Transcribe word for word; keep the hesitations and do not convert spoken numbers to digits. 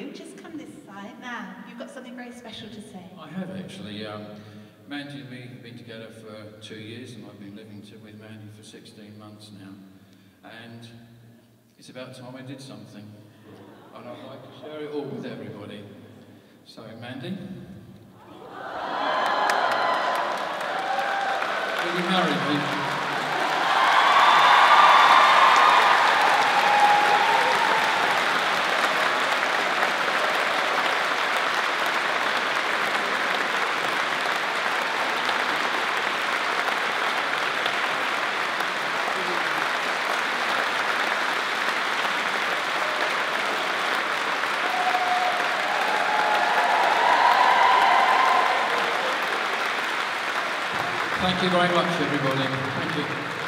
you. Just come this side now. You've got something very special to say. I have actually. Um, Mandy and me have been together for two years, and I've been living to, with Mandy for sixteen months now. And it's about time I did something. And I'd like to share it all with everybody. So, Mandy? Will you marry me? Thank you very much, everybody. Thank you.